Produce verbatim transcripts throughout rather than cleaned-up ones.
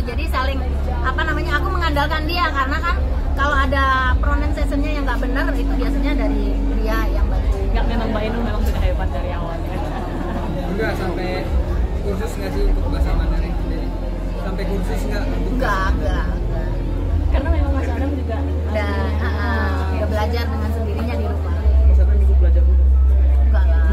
Jadi saling apa namanya, aku mengandalkan dia karena kan kalau ada pronunciation-nya yang nggak benar itu biasanya dari dia yang bantu. Nggak, memang Mbak Inul memang sudah hebat dari awal ya. Enggak sampai kursus nggak sih untuk bahasa Mandarin sendiri? Sampai kursus nggak? Enggak, enggak, enggak. Karena memang Mas Adam juga Udah, uh, udah belajar dengan sendirinya di rumah. Mas Adam ikut belajar dulu. Enggak lah.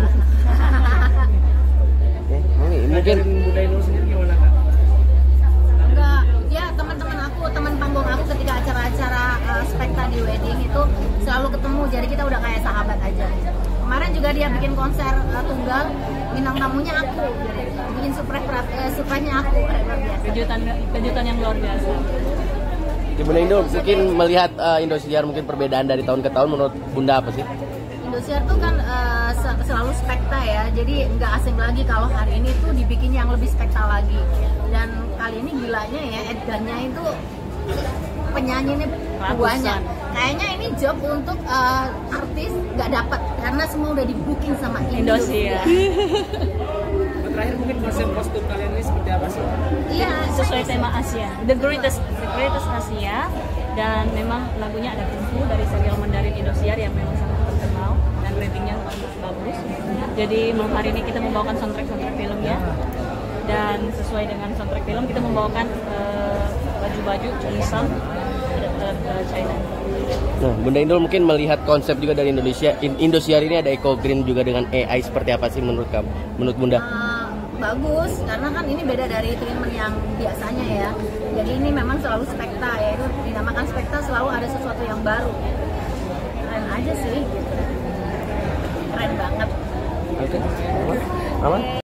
Mungkin budaya Inul sendiri gimana kak? Enggak, ya teman-teman aku, teman panggung aku ketika acara-acara uh, spekta di wedding itu selalu ketemu, jadi kita udah kayak sahabat aja. Kemarin juga dia bikin konser uh, tunggal, bintang tamunya aku, bikin surprise uh, surprise-nya aku, luar biasa. kejutan kejutan yang luar biasa. Di Bunda Indo mungkin melihat uh, Indosiar mungkin perbedaan dari tahun ke tahun menurut Bunda apa sih? Indosiar tuh kan uh, selalu spekta ya, jadi nggak asing lagi kalau hari ini tuh dibikin yang lebih spekta lagi. Dan kali ini gilanya ya, Edgarnya itu penyanyinya banyak. Kayaknya ini job untuk uh, artis nggak dapat karena semua udah di booking sama Indosiar. Terakhir mungkin konsep kostum kalian ini seperti apa sih? Iya, Sesuai tema Asia, The Greatest, The Greatest Asia, dan memang lagunya ada Kungfu dari serial Mandarin Indosiar yang memang sangat terkenal dan ratingnya bagus. Jadi malam hari ini kita membawakan soundtrack soundtrack filmnya, dan sesuai dengan soundtrack film kita membawakan uh, baju-baju Cholisam uh, China. Nah, Bunda Indul mungkin melihat konsep juga dari Indonesia, Indosiar ini ada Eco Green juga dengan A I, seperti apa sih menurut kamu, menurut Bunda? Uh, bagus, karena kan ini beda dari treatment yang biasanya ya. Jadi ini memang selalu spekta ya, itu dinamakan spekta, selalu ada sesuatu yang baru. Keren aja sih, keren banget. Oke, aman?